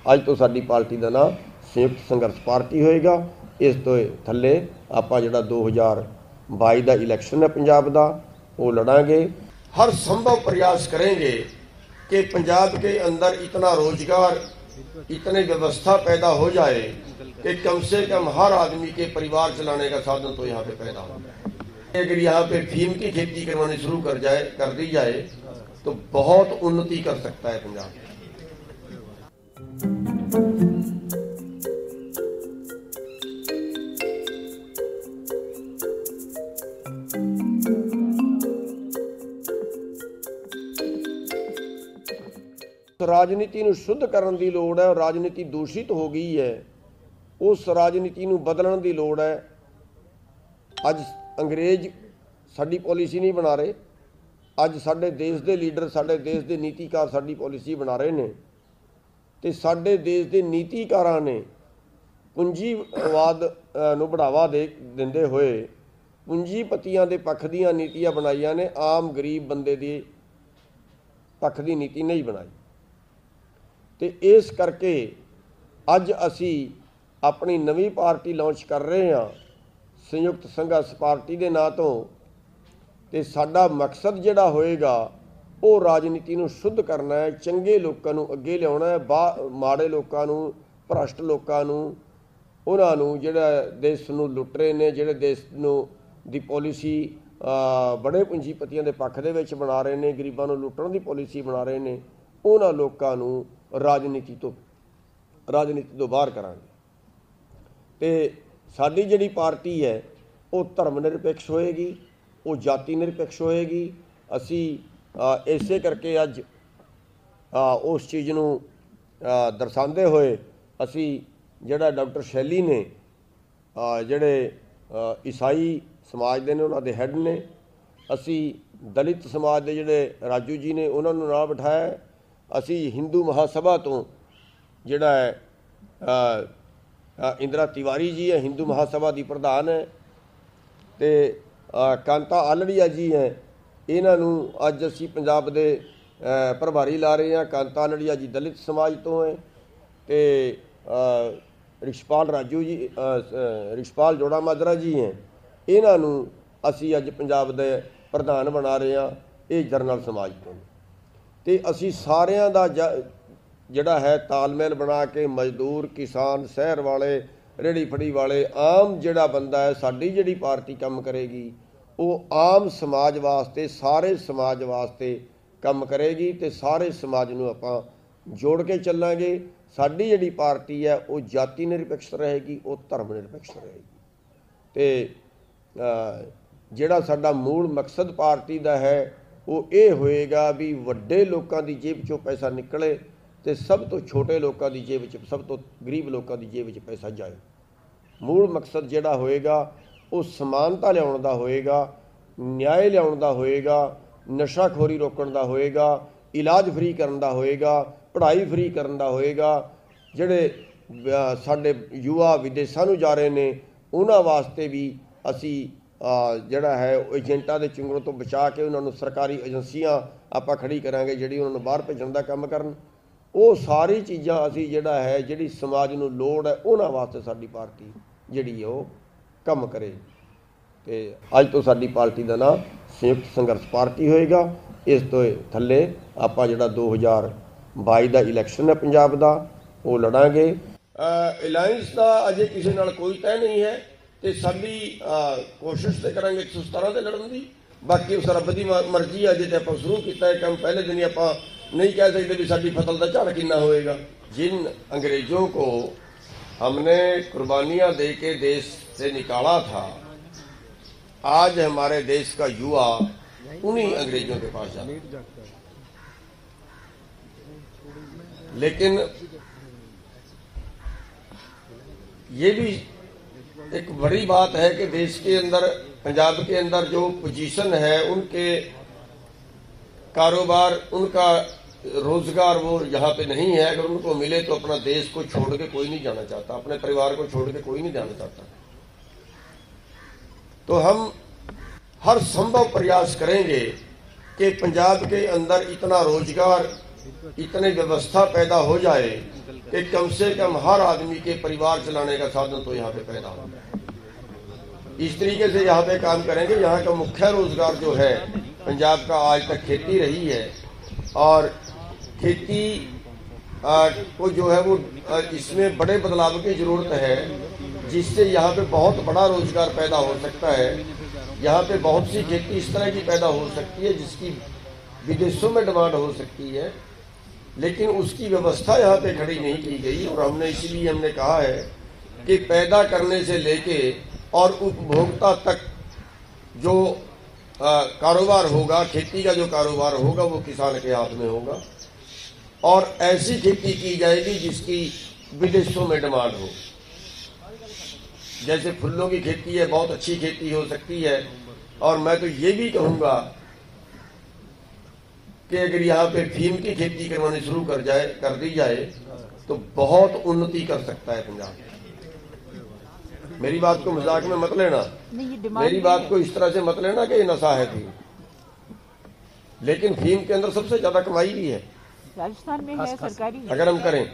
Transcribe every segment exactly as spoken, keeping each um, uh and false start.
अज तो साडी पार्टी का नाम संयुक्त संघर्ष पार्टी होएगा। इस तो थले आपां जिहड़ा दो हज़ार बाई का इलैक्शन है पंजाब का वो लड़ांगे। हर संभव प्रयास करेंगे कि पंजाब के अंदर इतना रोजगार, इतनी व्यवस्था पैदा हो जाए कि कम से कम हर आदमी के परिवार चलाने का साधन तो यहाँ पे पैदा हो जाए। अगर यहाँ पे फीम की खेती करवानी शुरू कर जाए कर दी जाए तो बहुत उन्नति कर सकता है पंजाब। राजनीति नूं शुद्ध करन दी लोड़ है। राजनीति दूषित हो गई है, उस राजनीति नूं बदलण दी लोड़ है। अज अंग्रेज साडी पॉलिसी नहीं बना रहे, अज साडे देश दे लीडर, साडे देश दे नीतिकार साडी पॉलिसी बना रहे ने ते साडे देश दे नीतिकारां ने पूंजीवाद नूं बढ़ावा दे दिंदे होए पूंजीपतियां दे पक्ष दीयां नीतियां बनाईयां ने, आम गरीब बंदे दी पक्ष दी नीति नहीं बनाई। तो इस करके अज असी अपनी नवी पार्टी लॉन्च कर रहे हैं संयुक्त संघर्ष पार्टी के नां तो। ते साडा मकसद जिहड़ा होएगा वो राजनीति नूं शुद्ध करना है, चंगे लोकां नूं अगे लियाउणा है, बा माड़े लोकां नूं, भ्रष्ट लोकां नूं, उन्हां नूं जिहड़ा देश नूं लुट रहे ने, जिहड़े देश नूं दी पॉलिसी बड़े पूंजीपतियां दे पक्ष दे विच बना रहे ने, गरीबां नूं लुट्टण दी पॉलिसी बना रहे ने, उन्हां लोकां नूं राजनीति तो राजनीति तो बाहर करांगे। ते साडी जिहड़ी पार्टी है वो धर्म निरपेक्ष होएगी, वो जाति निरपेक्ष होएगी। असी इसे करके अज उस चीज़ नूं दर्शाते हुए असी जिहड़ा डॉक्टर शैली ने जिहड़े ईसाई समाज दे ने उन्हां दे हैड ने, असी दलित समाज दे जिहड़े राजू जी ने उन्हां नूं नाल बिठाया। असी हिंदू महासभा तो जिहड़ा है इंदिरा तिवारी जी है, हिंदू महासभा की प्रधान है, तो कांता आलड़िया जी हैं, इन्हां नूं अज असी पंजाब दे प्रभारी ला रहे हैं। कांता आलड़िया जी दलित समाज तो हैं, तो रिशपाल राजू जी रिशपाल जोड़ा माजरा जी हैं, इन्हां नूं असी अज पंजाब दे प्रधान बना रहे हैं, ये जरनल समाज तो। तो असी सारियां दा जिहड़ा है तालमेल बना के मजदूर, किसान, शहर वाले, रेहड़ी फड़ी वाले, आम जिहड़ा बंदा है, साडी जिहड़ी पार्टी काम करेगी वो आम समाज वास्ते, सारे समाज वास्ते काम करेगी। तो सारे समाज नूं आपां जोड़ के चलांगे। साडी जिहड़ी पार्टी है वो जाति निरपेक्ष रहेगी, वो धर्म निरपेक्ष रहेगी। तो जिहड़ा साडा मूल मकसद पार्टी का है वो ये होएगा भी वड्डे लोकां दी जेब चों पैसा निकले तो सब तो छोटे लोकां दी जेब च, सब तो गरीब लोकां दी जेब च पैसा जाए। मूल मकसद जिहड़ा होएगा वो समानता लियाउण दा होएगा, न्याय लियाउण दा होएगा, नशाखोरी रोकण दा होएगा, इलाज फ्री करन दा होएगा, पढ़ाई फ्री करन दा होएगा। जिहड़े साडे युवा विदेशां नूं जा रहे ने उन्हां वास्ते भी असी जिहड़ा है एजेंटां दे चुंगलों तो बचा के उन्होंने सरकारी एजेंसियां आपां खड़ी करांगे जिहड़ी उन्होंने बाहर भेजण दा काम करन। वो सारी चीज़ां असी जिहड़ा है जिहड़ी समाज नूं लोड़ है उन्हां वास्ते साडी पार्टी जिहड़ी है वो काम करे। ते अज तो साडी पार्टी का नाम संयुक्त संघर्ष पार्टी होएगा। इस तो थले आपां जिहड़ा दो हज़ार बाई का इलैक्शन है पंजाब का वो लड़ांगे। अलायंस का अजे किसी नाल कोई तय नहीं है, तो साडी कोशिश तो करांगे एक सौ सतारह से लड़न की। बाकी उस रब की मर्जी है, अजे तो आप शुरू किया है काम, पहले दिन ही आप नहीं कह सकते भी साडी फसल का झाड़ कितना होएगा। जिन अंग्रेज़ों को हमने कुर्बानियां दे के देश से निकाला था, आज हमारे देश का युवा उन्हीं अंग्रेजों के पास जाता है। लेकिन ये भी एक बड़ी बात है कि देश के अंदर, पंजाब के अंदर जो पोजीशन है, उनके कारोबार, उनका रोजगार वो यहाँ पे नहीं है। अगर उनको मिले तो अपना देश को छोड़ के कोई नहीं जाना चाहता, अपने परिवार को छोड़ के कोई नहीं जाना चाहता। तो हम हर संभव प्रयास करेंगे कि पंजाब के अंदर इतना रोजगार, इतनी व्यवस्था पैदा हो जाए कि कम से कम हर आदमी के परिवार चलाने का साधन तो यहाँ पे पैदा हो जाए। इस तरीके से यहाँ पे काम करेंगे। यहाँ का मुख्य रोजगार जो है पंजाब का आज तक खेती रही है, और खेती आ, को जो है वो आ, इसमें बड़े बदलाव की जरूरत है, जिससे यहाँ पे बहुत बड़ा रोजगार पैदा हो सकता है। यहाँ पे बहुत सी खेती इस तरह की पैदा हो सकती है जिसकी विदेशों में डिमांड हो सकती है, लेकिन उसकी व्यवस्था यहाँ पे खड़ी नहीं की गई। और हमने इसीलिए हमने कहा है कि पैदा करने से लेके और उपभोक्ता तक जो आ, कारोबार होगा, खेती का जो कारोबार होगा वो किसान के हाथ में होगा, और ऐसी खेती की जाएगी जिसकी विदेशों में डिमांड हो। जैसे फूलों की खेती है, बहुत अच्छी खेती हो सकती है, और मैं तो ये भी कहूंगा कि अगर यहाँ पे फीम की खेती करवानी शुरू कर जाए कर दी जाए तो बहुत उन्नति कर सकता है पंजाब। मेरी बात को मजाक में मत लेना, मेरी बात को इस तरह से मत लेना कि ये नशा है फीम, लेकिन फीम के अंदर सबसे ज्यादा कमाई भी है राजस्थान में है सरकारी। अगर हम करें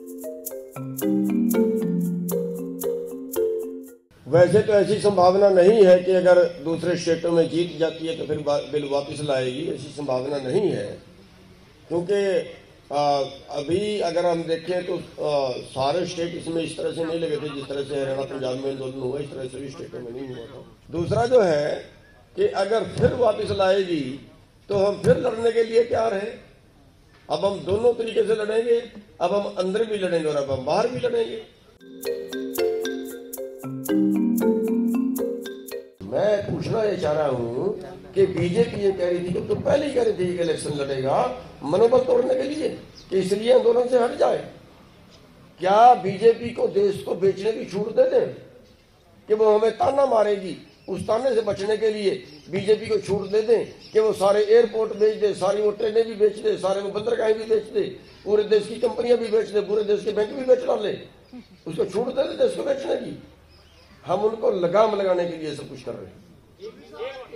वैसे तो ऐसी संभावना नहीं है कि अगर दूसरे स्टेटों में जीत जाती है तो फिर बिल वापस लाएगी, ऐसी संभावना नहीं है। क्योंकि अभी अगर हम देखें तो आ, सारे स्टेट इसमें इस तरह से नहीं लगे थे जिस तरह से हरियाणा पंजाब में आंदोलन हुआ, इस तरह से भी स्टेटों में नहीं हुआ था। दूसरा जो है कि अगर फिर वापस लाएगी तो हम फिर लड़ने के लिए तैयार हैं। अब हम दोनों तरीके से लड़ेंगे, अब हम अंदर भी लड़ेंगे और अब हम बाहर भी लड़ेंगे। मैं पूछना ये चाह रहा हूं कि बीजेपी ये कह रही थी कि तो पहले ही कह रही थी कि इलेक्शन लड़ेगा मनोबल तोड़ने के लिए कि इसलिए आंदोलन से हट जाए। क्या बीजेपी को देश को बेचने की छूट दे दें कि वो हमें ताना मारेगी, उस ताने से बचने के लिए बीजेपी को छूट दे दें कि वो सारे एयरपोर्ट बेच दे, सारी वो ट्रेनें भी बेच दे, सारे वो बंदरगाहें भी बेच दे, पूरे देश की कंपनियां भी बेच दे, पूरे देश के बैंक भी बेच डाले, उसको छूट दे दे देश को बेचने की। हम उनको लगाम लगाने के लिए सब कुछ कर रहे हैं।